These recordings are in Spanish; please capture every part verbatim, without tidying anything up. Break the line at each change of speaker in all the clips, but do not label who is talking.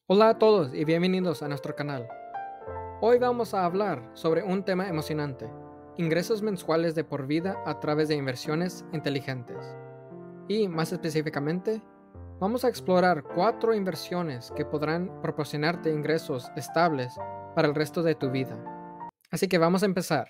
Hola a todos y bienvenidos a nuestro canal. Hoy vamos a hablar sobre un tema emocionante: ingresos mensuales de por vida a través de inversiones inteligentes. Y más específicamente, vamos a explorar cuatro inversiones que podrán proporcionarte ingresos estables para el resto de tu vida. Así que vamos a empezar.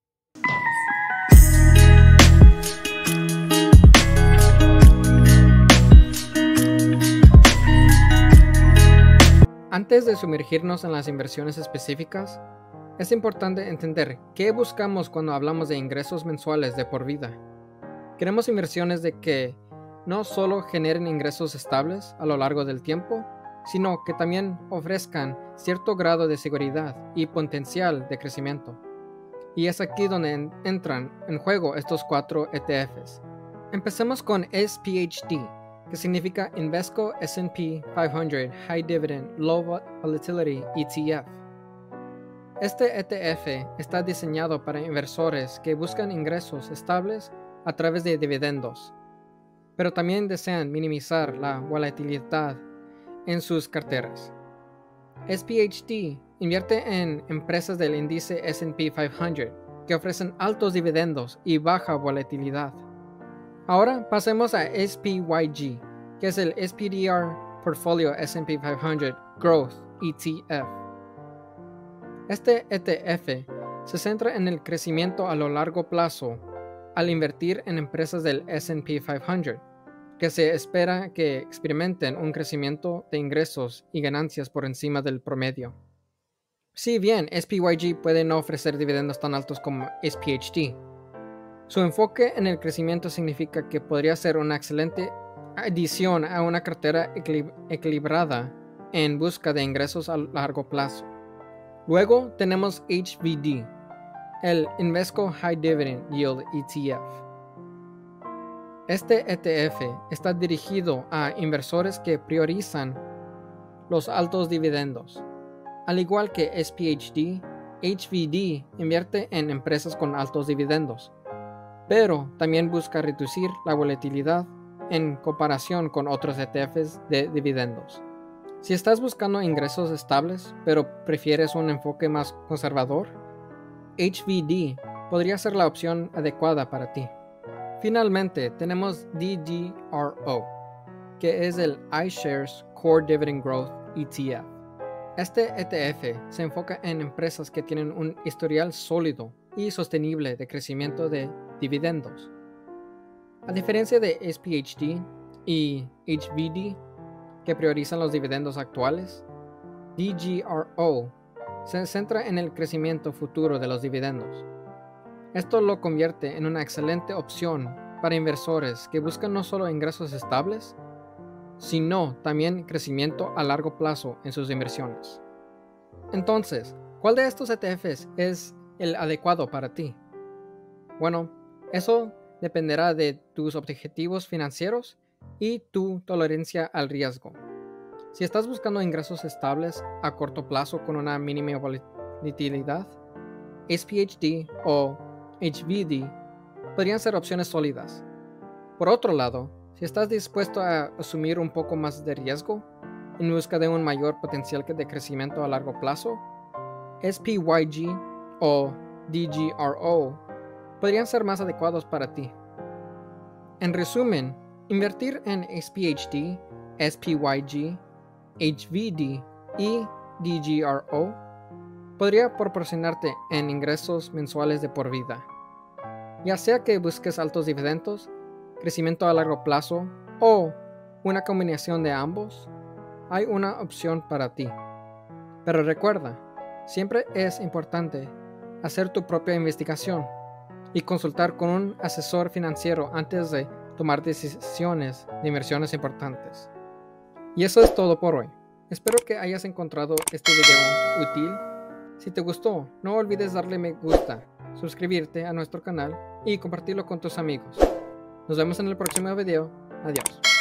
Antes de sumergirnos en las inversiones específicas, es importante entender qué buscamos cuando hablamos de ingresos mensuales de por vida. Queremos inversiones de que no solo generen ingresos estables a lo largo del tiempo, sino que también ofrezcan cierto grado de seguridad y potencial de crecimiento. Y es aquí donde en- entran en juego estos cuatro E T Fs. Empecemos con S P H D, que significa Invesco S and P quinientos High Dividend Low Volatility E T F. Este E T F está diseñado para inversores que buscan ingresos estables a través de dividendos, pero también desean minimizar la volatilidad en sus carteras. S P H D invierte en empresas del índice S and P quinientos que ofrecen altos dividendos y baja volatilidad. Ahora pasemos a S P Y G, que es el S P D R Portfolio S and P quinientos Growth E T F. Este E T F se centra en el crecimiento a lo largo plazo al invertir en empresas del S and P quinientos, que se espera que experimenten un crecimiento de ingresos y ganancias por encima del promedio. Si bien S P Y G puede no ofrecer dividendos tan altos como S P H D, su enfoque en el crecimiento significa que podría ser una excelente adición a una cartera equilib- equilibrada en busca de ingresos a largo plazo. Luego tenemos H V D, el Invesco High Dividend Yield E T F. Este E T F está dirigido a inversores que priorizan los altos dividendos. Al igual que S P H D, H V D invierte en empresas con altos dividendos, pero también busca reducir la volatilidad en comparación con otros E T Fs de dividendos. Si estás buscando ingresos estables, pero prefieres un enfoque más conservador, H V D podría ser la opción adecuada para ti. Finalmente, tenemos D G R O, que es el iShares Core Dividend Growth E T F. Este E T F se enfoca en empresas que tienen un historial sólido y sostenible de crecimiento de dividendos. A diferencia de S P H D y H V D, que priorizan los dividendos actuales, D G R O se centra en el crecimiento futuro de los dividendos. Esto lo convierte en una excelente opción para inversores que buscan no solo ingresos estables, sino también crecimiento a largo plazo en sus inversiones. Entonces, ¿cuál de estos E T Fs es el adecuado para ti? Bueno, eso dependerá de tus objetivos financieros y tu tolerancia al riesgo. Si estás buscando ingresos estables a corto plazo con una mínima volatilidad, S P H D o H V D podrían ser opciones sólidas. Por otro lado, si estás dispuesto a asumir un poco más de riesgo en busca de un mayor potencial de crecimiento a largo plazo, S P Y G o D G R O podrían ser más adecuados para ti. En resumen, invertir en S P H D, S P Y G, H V D y D G R O podría proporcionarte en ingresos mensuales de por vida. Ya sea que busques altos dividendos, crecimiento a largo plazo o una combinación de ambos, hay una opción para ti. Pero recuerda, siempre es importante hacer tu propia investigación y consultar con un asesor financiero antes de tomar decisiones de inversiones importantes. Y eso es todo por hoy. Espero que hayas encontrado este video útil. Si te gustó, no olvides darle me gusta, suscribirte a nuestro canal y compartirlo con tus amigos. Nos vemos en el próximo video. Adiós.